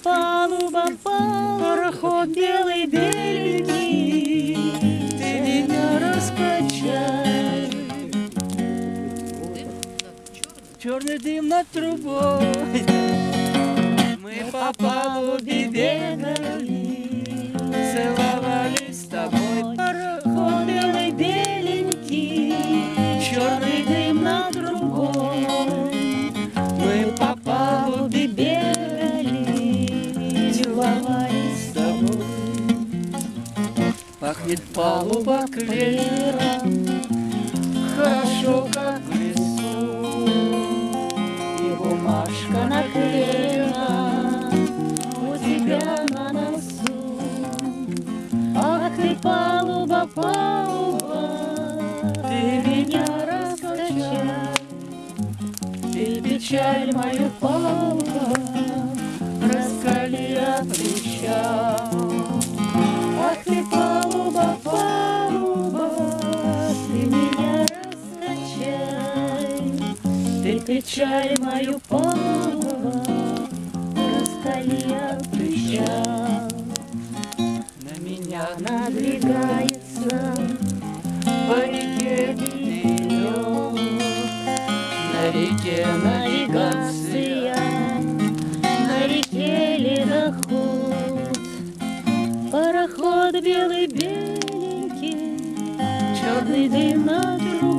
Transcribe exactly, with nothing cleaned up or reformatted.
палуба, пароход белый, беленький, ты меня раскачай. Черный дым над трубой, мы по палубе бегали, целовались с тобой. Пароход белый, беленький, черный дым над трубой, мы по палубе бегали, целовались с тобой. Пахнет палуба клевером, хорошо, как в лесу, и бумажка наклеена у тебя на носу. Ах ты, палуба, палуба, ты меня раскачай, ты печаль мою, палуба, раскали от плеча. Ах ты, палуба, палуба, ты меня раскачай, ты печаль мою, палуба, раскали от плеча. На меня надвигается по реке берег, на реке навигация, на реке ледоход. Пароход белый, беленький, черный дым над трубой,